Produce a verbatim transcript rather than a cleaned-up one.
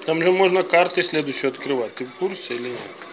Там же можно карты следующую открывать. Ты в курсе или нет?